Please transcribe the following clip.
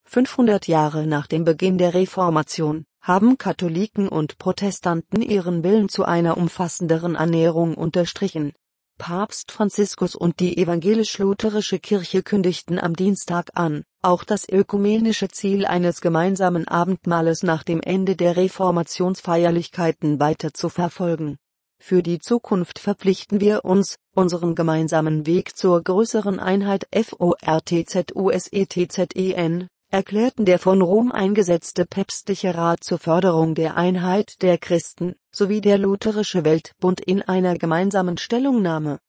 500 Jahre nach dem Beginn der Reformation haben Katholiken und Protestanten ihren Willen zu einer umfassenderen Annäherung unterstrichen. Papst Franziskus und die evangelisch-lutherische Kirche kündigten am Dienstag an, auch das ökumenische Ziel eines gemeinsamen Abendmahles nach dem Ende der Reformationsfeierlichkeiten weiter zu verfolgen. Für die Zukunft verpflichten wir uns, unseren gemeinsamen Weg zur größeren Einheit FORTZUSETZEN, erklärten der von Rom eingesetzte Päpstliche Rat zur Förderung der Einheit der Christen, sowie der Lutherische Weltbund in einer gemeinsamen Stellungnahme.